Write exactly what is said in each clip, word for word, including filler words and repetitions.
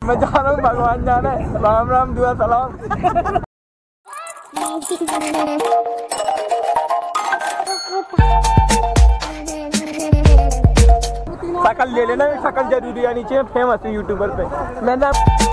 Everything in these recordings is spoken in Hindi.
मैं जा रहा हूँ, भगवान जाना है। राम राम, दुआ सलाम। शकल ले लेना, शकल जरूरी आनी चाहिए, फेमस है यूट्यूबर पे। मैंने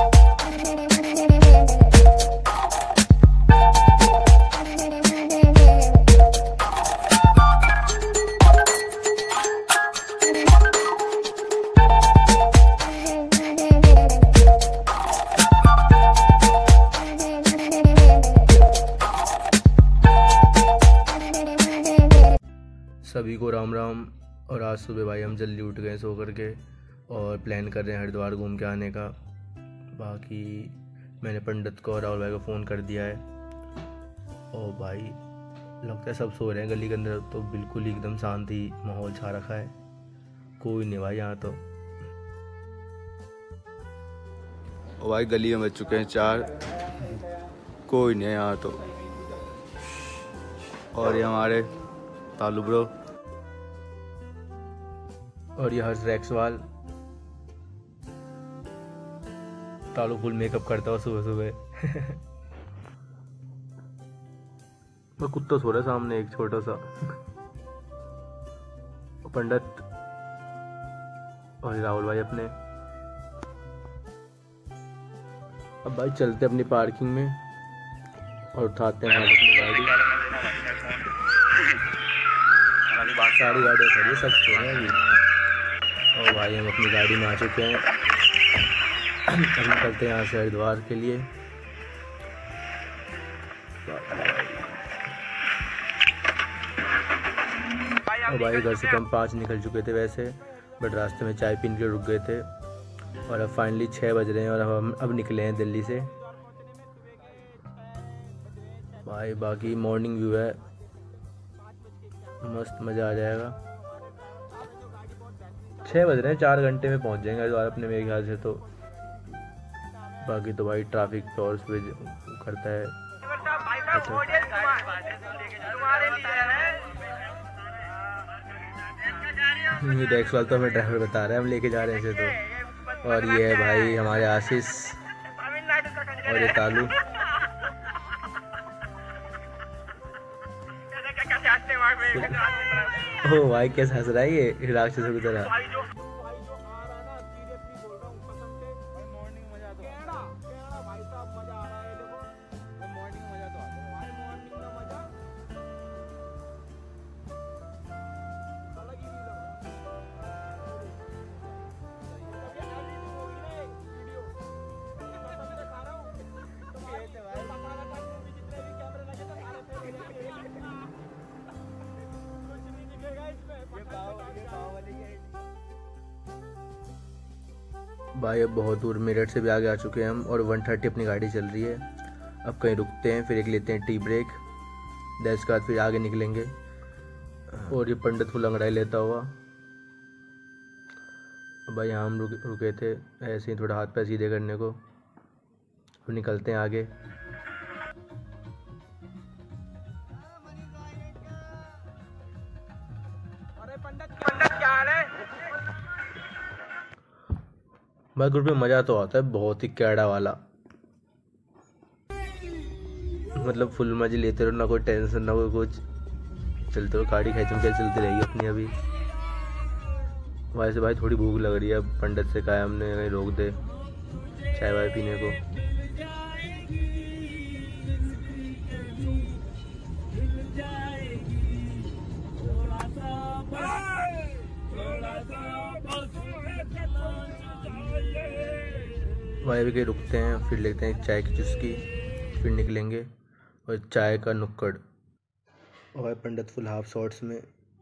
सभी को राम राम। और आज सुबह भाई हम जल्दी उठ गए सो करके और प्लान कर रहे हैं हरिद्वार घूम के आने का। बाकी मैंने पंडित को और राहुल भाई को फ़ोन कर दिया है। और भाई लगता है सब सो रहे हैं गली के अंदर, तो बिल्कुल एकदम शांति माहौल छा रखा है, कोई नहीं भाई यहाँ तो। और भाई गली में बज चुके हैं चार, कोई नहीं है यहाँ तो। और ये हमारे तालू ब्रो और ये हर्ष रैक्सवाल। तालू फुल मेकअप करता हो सुबह सुबह। मैं कुत्ता सो रहा है सामने एक छोटा सा। पंडित और राहुल भाई अपने। अब भाई चलते अपनी पार्किंग में और उठाते हैं अपनी गाड़ी। सारी गाड़ियाँ खड़ी, सब सो रहे हैं अभी। और भाई हम अपनी गाड़ी में आ चुके हैं। हम निकलते हैं यहाँ से हरिद्वार के लिए। और भाई घर से हम पाँच निकल चुके थे वैसे, बट रास्ते में चाय पीने के रुक गए थे। और अब फाइनली छः बज रहे हैं और हम अब निकले हैं दिल्ली से। भाई बाकी मॉर्निंग व्यू है, मस्त मज़ा आ जाएगा। छः बज रहे हैं, चार घंटे में पहुंच जाएंगे हरिद्वार अपने मेरे ख्याल से तो। बाकी तो भाई ट्रैफिक टॉर्च पे करता है। ये डेक्स वाला तो हमें ड्राइवर बता रहा है हम लेके जा रहे हैं इसे तो। और ये है भाई हमारे आशीष और ये तालू। ओ भाई कैसा हंस रहा है ये राक्षस की तरह। भाई अब बहुत दूर मेरठ से भी आगे आ चुके हैं हम और वन थर्टी अपनी गाड़ी चल रही है। अब कहीं रुकते हैं, फिर एक लेते हैं टी ब्रेक, दस के बाद फिर आगे निकलेंगे। और ये पंडित फुल अंगड़ाई लेता हुआ। भाई यहाँ हम रुके रुके थे ऐसे ही थोड़ा हाथ पैर सीधे करने को। फिर निकलते हैं आगे। भाई ग्रुप में मज़ा तो आता है बहुत ही कैड़ा वाला, मतलब फुल मजे लेते रहो, ना कोई टेंशन ना कोई कुछ, चलते रहो गाड़ी खींचम क्या चलती रहेगी अपनी। अभी वैसे भाई थोड़ी भूख लग रही है, पंडित से कहा हमने कहीं रोक दे चाय वाय पीने को। भाई भी कहीं रुकते हैं, फिर लेते हैं चाय की चुस्की, फिर निकलेंगे। और चाय का नुक्कड़। और भाई पंडित फुल हाफ शॉर्ट्स में,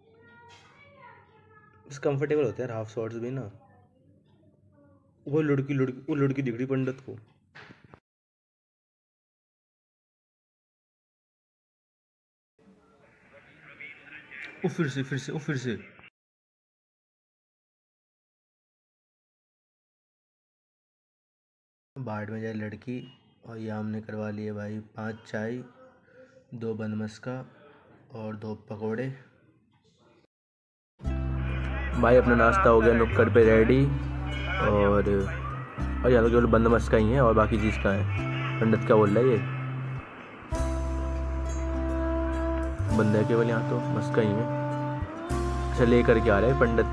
कंफर्टेबल होते हैं हाफ शॉर्ट्स भी ना। वो लड़की लड़की वो लड़की दिख रही पंडित को। वो फिर से फिर से वो फिर से बाट में जाए लड़की। और ये हमने करवा लिए भाई पांच चाय, दो बन मस्का और दो पकोड़े। भाई अपना नाश्ता हो गया नुक्कड़ पे रेडी। और और यहाँ तो केवल बंद मस्का ही है और बाकी चीज़ का है। पंडित क्या बोल रहा है ये? बंद है केवल यहाँ तो मस्का ही है। अच्छा लेकर के आ रहा है पंडित।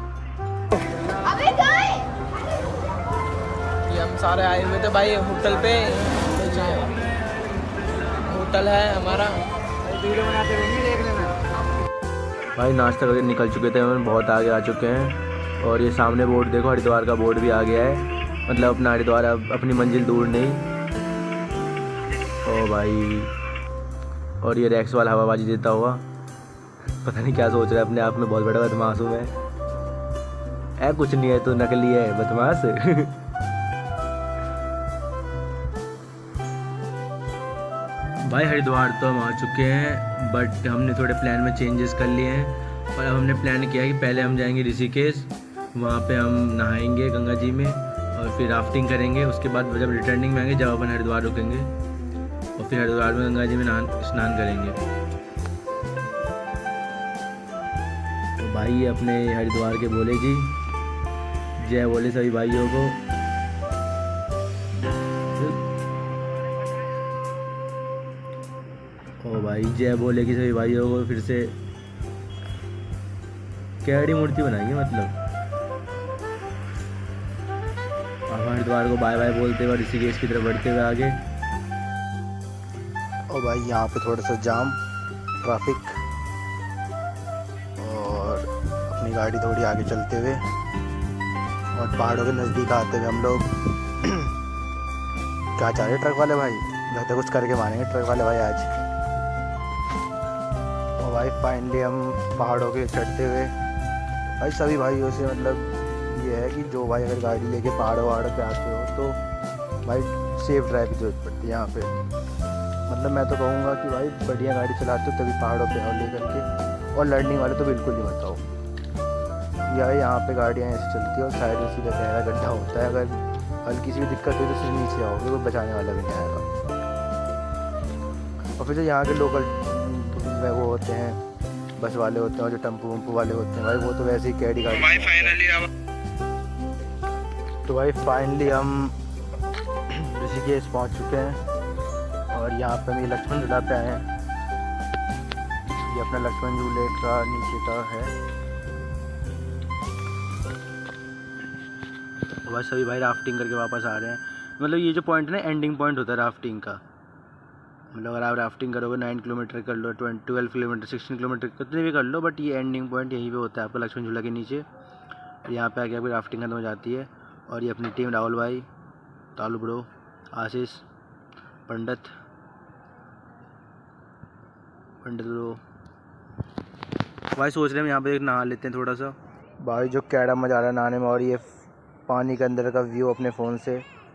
ये हम सारे आए हुए थे भाई होटल पे, होटल है हमारा, वीडियो बनाते रहेंगे, देख लेना भाई। नाश्ता करके निकल चुके थे, हम बहुत आगे आ चुके हैं और ये सामने बोर्ड देखो, हरिद्वार का बोर्ड भी आ गया है। मतलब अपना हरिद्वार अब अपनी मंजिल दूर नहीं। ओ भाई, और ये रैक्स वाला हवाबाजी देता हुआ पता नहीं क्या सोच रहा है अपने आप में, बहुत बड़ा बदमाश हूँ मैं। ऐ कुछ नहीं है, तो नकली है बदमाश। भाई हरिद्वार तो हम आ चुके हैं, बट हमने थोड़े प्लान में चेंजेस कर लिए हैं। और अब हमने प्लान किया कि पहले हम जाएंगे ऋषिकेश, वहाँ पे हम नहाएंगे गंगा जी में और फिर राफ्टिंग करेंगे। उसके बाद जब रिटर्निंग में आएंगे, जब अपन हरिद्वार रुकेंगे और फिर हरिद्वार में गंगा जी में स्नान करेंगे। तो भाई अपने हरिद्वार के बोले जी, जय बोले सभी भाइयों को। ओ भाई जय बोले कि सभी भाइयों को। फिर से कैडी मूर्ति बनाएंगे मतलब। अब हरिद्वार को बाय बाय बोलते हुए ऋषिकेश की तरफ बढ़ते हुए आगे। और भाई यहाँ पे थोड़ा सा जाम ट्रैफिक, और अपनी गाड़ी थोड़ी आगे चलते हुए और पहाड़ों के नज़दीक आते हुए हम लोग क्या चाह रहे ट्रक वाले भाई? लगता है कुछ करके मानेंगे ट्रक वाले भाई आज। और भाई फाइनली हम पहाड़ों के चढ़ते हुए, भाई सभी भाइयों से मतलब ये है कि जो भाई अगर गाड़ी लेके पहाड़ों वहाड़ों पे आते हो तो भाई सेफ ड्राइव की जरूरत पड़ती है यहाँ पे। मतलब मैं तो कहूँगा कि भाई बढ़िया गाड़ी चलाते हो तभी पहाड़ों पे आओ लेकर के, और लर्निंग वाले तो बिल्कुल ही मत आओ। यार यहाँ पे गाड़ियाँ ऐसे चलती है और साइड में सीधा गहरा गड्ढा होता है, अगर हल्की सी भी दिक्कत हुई तो सिर्फ नीचे आओगे, कोई बचाने वाला भी नहीं आएगा। और फिर जो यहाँ के लोकल वो होते हैं, बस वाले होते हैं और जो टेम्पो वम्पो वाले होते हैं भाई, वो तो वैसे ही कैडी गाड़ी। तो भाई फाइनली हम ऋषिकेश पहुँच चुके हैं और यहाँ पे हम ये लक्ष्मण झूला पे आए हैं। ये अपना लक्ष्मण झूले का नीचे का है। तो भाई सभी भाई राफ्टिंग करके वापस आ रहे हैं। मतलब ये जो पॉइंट है ना, एंडिंग पॉइंट होता है राफ्टिंग का। मतलब अगर आप राफ्टिंग करोगे नाइन किलोमीटर कर लो, twenty twelve kilometre, sixteen kilometre कितने भी कर लो, बट ये एंडिंग पॉइंट यहीं पे होता है आपका लक्ष्मण झूला के नीचे। यहाँ पे आके आपकी राफ्टिंग खत्म हो जाती है। और ये अपनी टीम, राहुल भाई, तालू ब्रो, आशीष, पंडित पंडित ब्रो। भाई सोच रहे हैं यहाँ पे एक नहा लेते हैं थोड़ा सा। भाई जो कैड़ा मजा आ रहा है नहाने में, और ये पानी के अंदर का व्यू अपने फ़ोन से।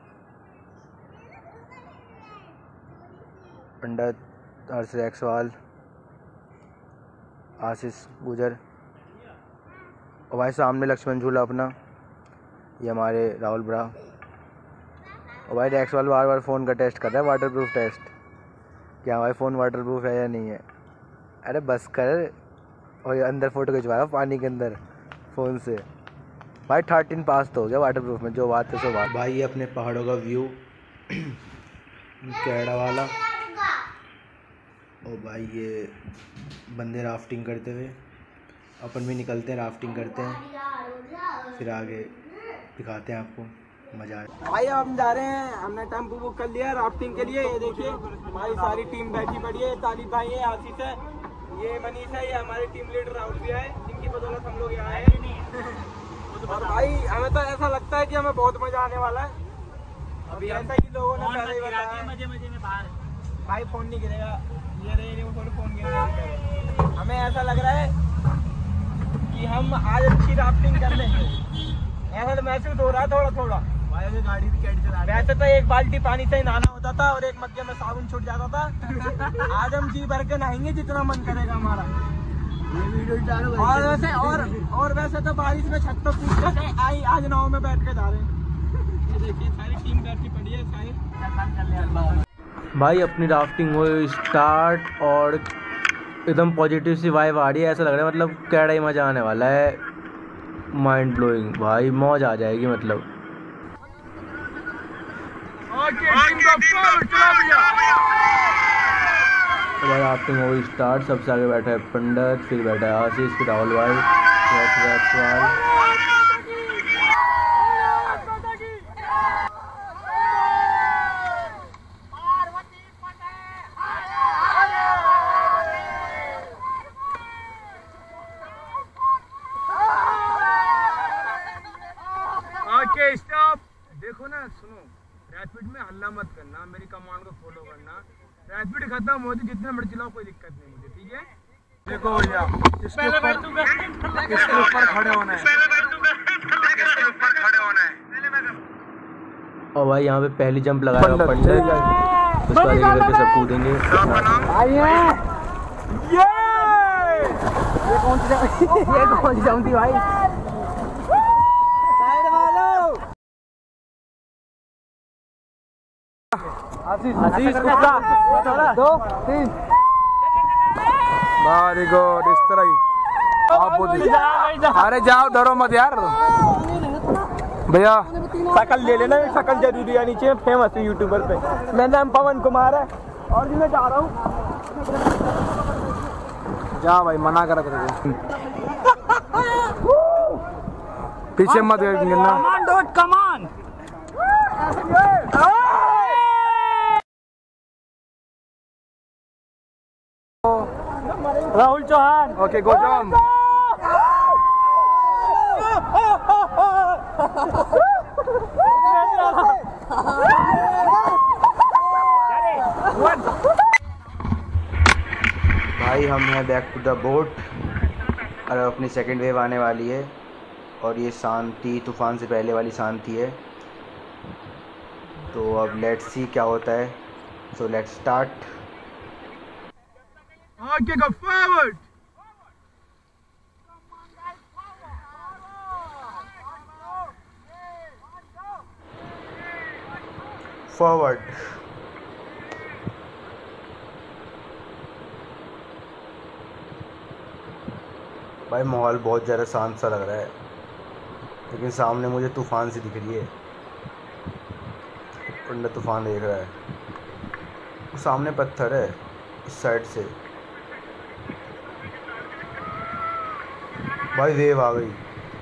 पंडित, हर्ष रैक्सवाल, आशीष गुजर, और भाई सामने लक्ष्मण झूला अपना, ये हमारे राहुल ब्रा। और भाई रैक्सवाल बार बार फ़ोन का टेस्ट कर रहा है, वाटर प्रूफ टेस्ट, क्या भाई फ़ोन वाटर प्रूफ है या नहीं है। अरे बस कर। और ये अंदर फ़ोटो खिंचवाया पानी के अंदर फ़ोन से। भाई थर्टीन पास तो हो गया वाटर प्रूफ में, जो बात है सो बात। भाई ये अपने पहाड़ों का व्यू कैड़ा वाला। और भाई ये बंदे राफ्टिंग करते हुए, अपन भी निकलते हैं राफ्टिंग करते हैं, फिर आगे दिखाते हैं आपको, मज़ा आए। भाई हम जा रहे हैं, हमने टेम्पो बुक कर लिया राफ्टिंग के लिए। ये देखिए भाई सारी टीम बैठी पड़ी है। तालिब भाई है, आशीष है, ये मनीष है, ये हमारी टीम लीडर राहुल भी है, जिनकी बदौलत हम लोग यहाँ आए। और भाई हमें तो ऐसा लगता है कि हमें बहुत मजा आने वाला है। अभी ऐसा ही लोगों ने पहले ही बताया, मजे मजे में बाहर भाई फोन नहीं गिरेगा, ये रहे वो फोन गिरेगा। हमें ऐसा लग रहा है कि हम आज अच्छी राफ्टिंग कर लेंगे, ऐसा तो महसूस हो रहा है थोड़ा थोड़ा। भाई गाड़ी भी कैड चला, वैसे तो एक बाल्टी पानी से ही नहाना होता था और एक मग्गे में साबुन छूट जाता था। आज हम जी भर के नहाएंगे जितना मन करेगा हमारा। और वैसे और और वैसे तो बारिश में छत पर कूद के आई, आज नाव में बैठ के जा रहे हैं। ये देखिए सारी टीम बैठी पड़ी है सारी। भाई अपनी राफ्टिंग हो स्टार्ट और एकदम पॉजिटिव सी वाइब आ रही है। ऐसा लग रहा है मतलब कैड़ा ही मज़ा आने वाला है, माइंड ब्लोइंग। भाई मौज आ जाएगी मतलब। तो भाई आपकी मूवी स्टार्ट। सबसे आगे बैठा है पंडित, फिर बैठा है आशीष, फिर राहुल भाई, ओके स्टॉप। देखो ना, सुनो, रैपिड में हल्ला मत करना, मेरी कमांड को फॉलो करना। रैपिड खत्म हो तो जितने मर्जी चलाओ, कोई दिक्कत नहीं मुझे, ठीक है। देखो भैया, इसके ऊपर इसके ऊपर खड़े होना है, इसके ऊपर खड़े होना है। और भाई यहाँ पे पहली जंप लगाया पंडित, उसके बाद इधर पे सब कूदेंगे। ये ये कौन सी ये कौन सी जंप थी भाई? साइड मारो। आशीष आशीष दो तीन। वेरी गुड, इस तरह ही आप बोलिए। अरे जाओ, डरो मत यार भैया। शकल ले लेना, शकल जरूरी है, नीचे फेमस है यूट्यूबर पे। मेरा नाम पवन कुमार है और जी मैं जा रहा हूँ। जा भाई, मना करा कर पीछे मत गिरना। Come on dot come on. Rahul Chauhan. Okay, go jump. भाई हम हैं बैक टू द बोट और अपनी सेकंड वेव आने वाली है और ये शांति तूफान से पहले वाली शांति है। तो अब लेट्स सी क्या होता है। So let's start. Okay, go forward. Forward. भाई माहौल बहुत ज़्यादा शांत सा लग रहा है, लेकिन सामने मुझे तूफान सी दिख रही है। पंडित तूफान देख रहा है, वो सामने पत्थर है इस साइड से। भाई वेव आ गई,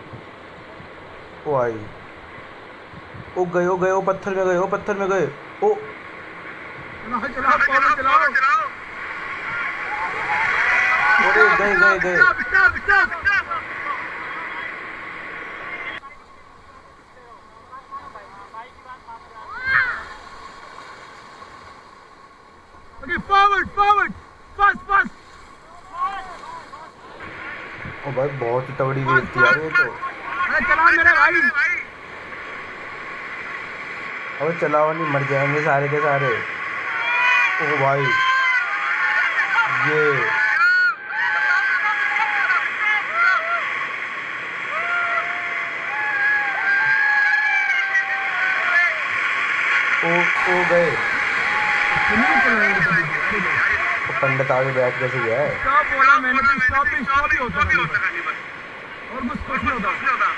ओ आई, ओ गए ओ गए ओ पत्थर में गए ओ पत्थर में गए ओ चलाओ चलाओ चलाओ चलाओ। अरे गए गए गए। Okay, forward forward, fast fast. ओ भाई बहुत ही तगड़ी वेव थी यार ये तो। अरे चलाओ मेरे भाई। अबे चलाओ नहीं, मर जाएंगे सारे के सारे। ओ भाई ये ओ ओ गए। पंडित आगे बैठ कैसे गया है? स्टॉप बोला मैंने तो, स्टॉप ही स्टॉप ही होता है और कुछ कुछ नहीं होता।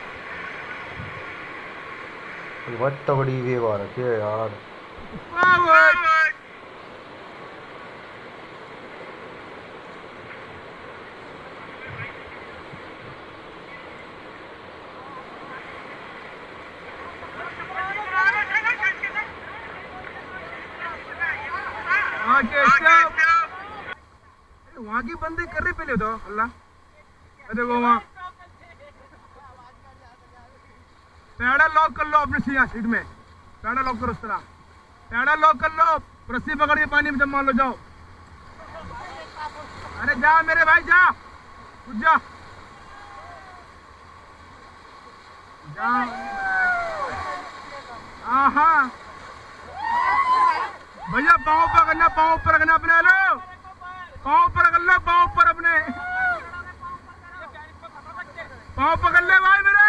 बहुत तगड़ी वेव आ रखी है यार। फॉरवर्ड। वहाँ की बंदे कर रहे पहले तो अल्लाह। देखो वहाँ पैडा लॉक कर लो अपने सीट में, पैडा लॉक करो, उस तरह पैडा लॉक कर लो, रस्सी पकड़ के पानी में जब मान लो, जाओ। अरे जा मेरे भाई, जा कुछ जा जा। हाँ भैया, पाँव पकड़ना, पाँव ऊपर रखना अपने, लो पाँव ऊपर रख लो, पाँव ऊपर अपने, पाँव पकड़ ले भाई मेरे।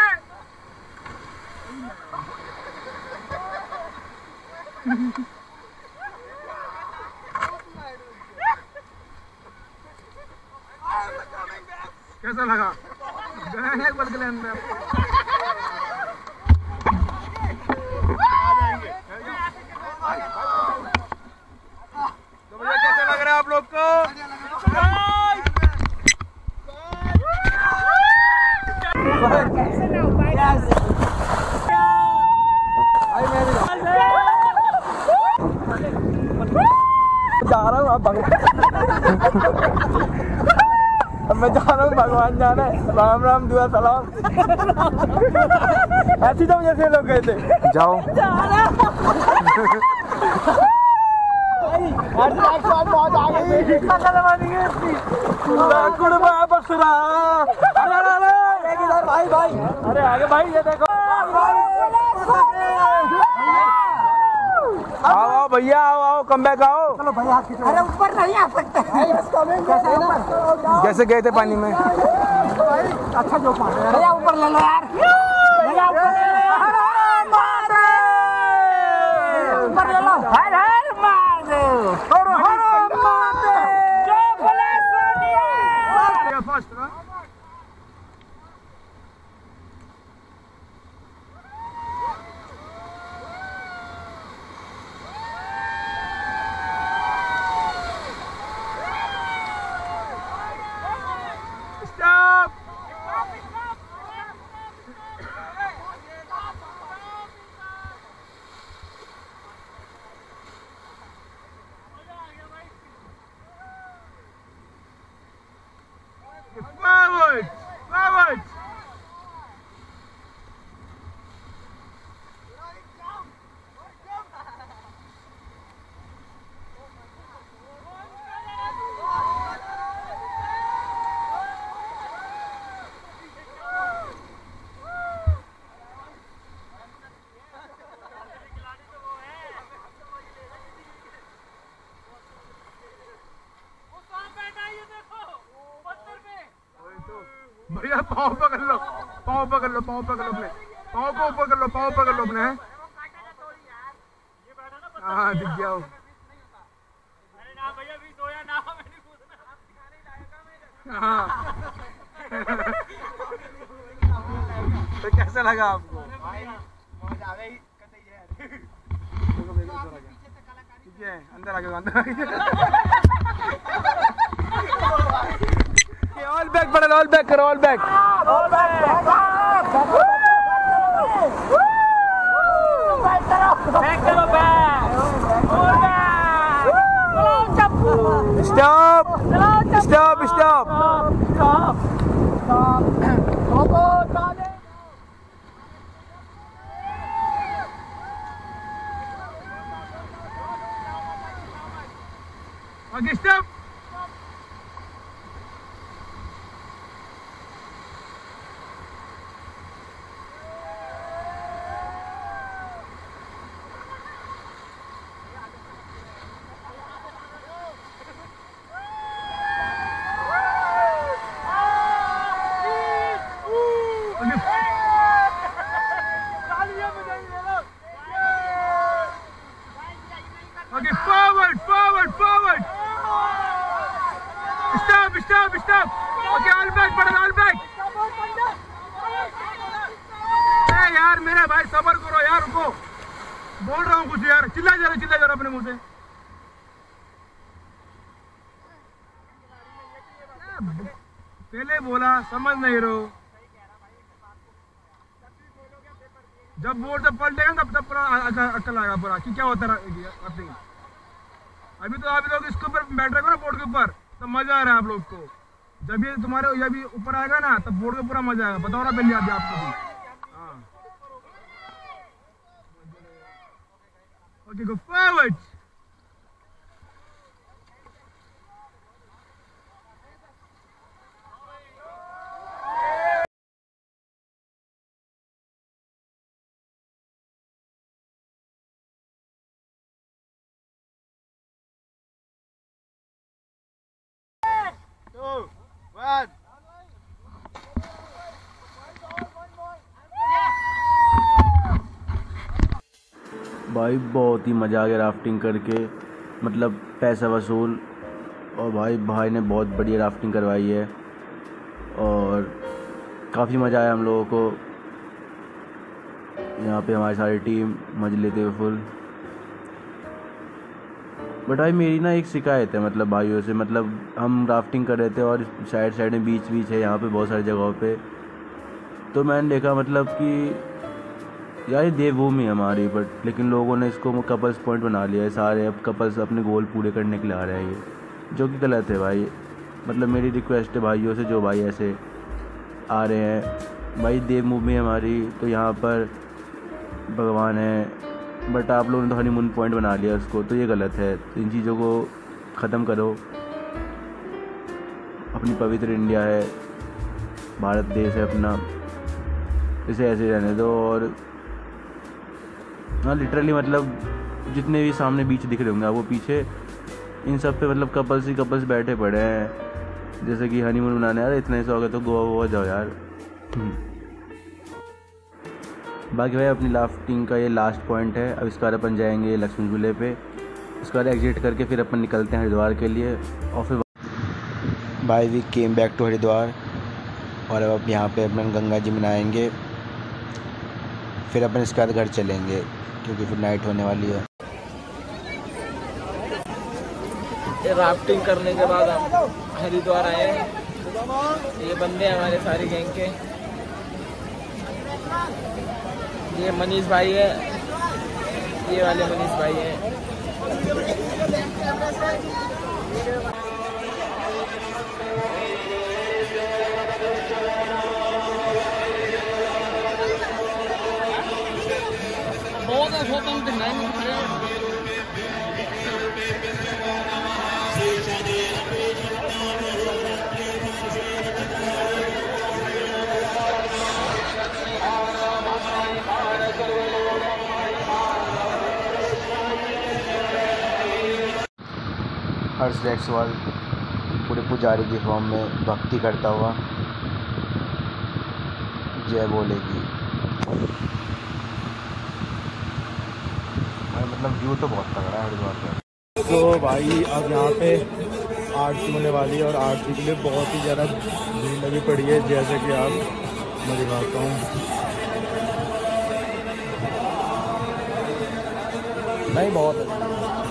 कैसा लगा? गए बदले अंदर। जा रहा हूँ, अब भगवान अब मैं जा रहा हूँ, भगवान जाना है। राम राम दुआ सलाम। ऐसी तो जैसे लोग गए थे। जाओ बहुत आगे कुड़वा बसरा। अरे अरे अरे भाई भाई, अरे आगे भाई, ये देखो। आओ आओ भैया, आओ आओ, कम बैक आओ। चलो भैया, अरे ऊपर नहीं आ सकते। कैसे गए थे पानी में? अच्छा जो पानी, भैया ऊपर ले लो यार, भैया ऊपर ले लो यार, ऊपर ले लो। हर हर महादेव, हर हर महादेव, जय भोले सोनिया। फर्स्ट ना स्टॉप। Forward, forward. भैया पाँव पकड़ लो, पाँव पकड़ लो, पाँव पकड़ लो अपने, पाँव को ऊपर कर लो, पाँव पकड़ लो अपने। हाँ दिख गया हो। हाँ तो कैसा लगा आपको? ठीक है, अंदर आ गया, अंदर आ गया। ऑल बैक पड़ा, ऑल बैक करो, all back, all back, back करो, बैक, स्टॉप, स्टॉप, स्टॉप, आगे stop. Okay, forward, forward, forward. Stop, stop, stop. Okay, all back, पड़ा, all back. ए यार मेरे भाई सबर करो यार, रुको, बोल रहा हूँ कुछ यार, चिल्ला जा रहा, चिल्ला जा रहा अपने मुंह से। पहले बोला, समझ नहीं रहो। जब बोर्ड जब पलटेगा तब तब पूरा अक्ल आएगा पूरा कि क्या होता है। अभी तो आप लोग इसके ऊपर बैठ रहे हो ना, बोर्ड के ऊपर, तो मजा आ रहा है आप लोग को। जब ये तुम्हारे जब ये ऊपर आएगा ना, तब बोर्ड का पूरा मजा आएगा। बताओ ना पहले आप आपको भी। हाँ okay, go forward. Two, one. भाई बहुत ही मज़ा आ गया राफ्टिंग करके, मतलब पैसा वसूल। और भाई भाई ने बहुत बढ़िया राफ्टिंग करवाई है और काफ़ी मज़ा आया हम लोगों को। यहाँ पे हमारी सारी टीम मज़े लेते हुए फुल। बट भाई मेरी ना एक शिकायत है मतलब भाइयों से, मतलब हम राफ्टिंग कर रहे थे और साइड साइड में बीच बीच है यहाँ पे बहुत सारी जगहों पे, तो मैंने देखा मतलब कि यार ये देवभूमि है हमारी, बट लेकिन लोगों ने इसको कपल्स पॉइंट बना लिया है। सारे अब कपल्स अपने गोल पूरे करने के लिए आ रहे हैं, ये जो कि गलत है भाई। मतलब मेरी रिक्वेस्ट है भाइयों से, जो भाई ऐसे आ रहे हैं, भाई देवभूमि है हमारी, तो यहाँ पर भगवान है, बट आप लोगों ने तो हनीमून पॉइंट बना लिया उसको, तो ये गलत है। तो इन चीज़ों को ख़त्म करो। अपनी पवित्र इंडिया है, भारत देश है अपना, इसे ऐसे रहने दो। और हाँ लिटरली मतलब जितने भी सामने बीच दिख रहे होंगे आपको पीछे, इन सब पे मतलब कपल्स ही कपल्स बैठे पड़े हैं, जैसे कि हनीमून मनाने। यार इतना ऐसा हो गया तो गोवा वोवा जाओ यार। बाकी भाई अपनी लाफ्टिंग का ये लास्ट पॉइंट है। अब इसके बाद अपन जाएंगे लक्ष्मी झूले पे, उसके बाद एग्जिट करके फिर अपन निकलते हैं हरिद्वार के लिए। और फिर भाई we came back to Haridwar, और अब यहाँ पे अपन गंगा जी में नहाएंगे, फिर अपन इसके बाद घर चलेंगे क्योंकि फिर नाइट होने वाली है। राफ्टिंग करने के बाद हम हरिद्वार आए हैं। ये बंदे हमारे सारी गैंग के, ये मनीष भाई है, ये वाले मनीष भाई हैं। बहुत स्वतंत्र नहीं हर्ष जैसवाल पूरे पुजारी की फॉर्म में भक्ति करता हुआ जय बोलेगी। मतलब व्यू तो बहुत तगड़ा है हरिद्वार का। तो भाई अब यहाँ पे आरती होने वाली है और आरती के लिए बहुत ही ज़्यादा भीड़ लगी पड़ी है, जैसे कि आप मैं दिखाता हूँ। नहीं बहुत है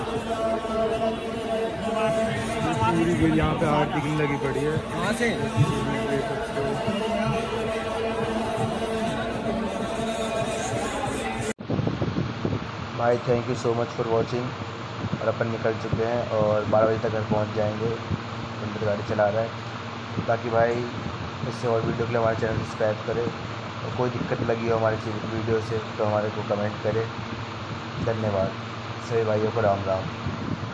पूरी भीड़ यहाँ पे आरती की लगी पड़ी है। वहाँ से भाई thank you so much for watching. और अपन निकल चुके हैं और बारह बजे तक घर पहुंच जाएंगे। पंडित गाड़ी चला रहा है। ताकि भाई इससे और वीडियो के लिए हमारे चैनल सब्सक्राइब करें, और कोई दिक्कत लगी हो हमारी वीडियो से तो हमारे को कमेंट करें। धन्यवाद सभी भाइयों को, राम राम।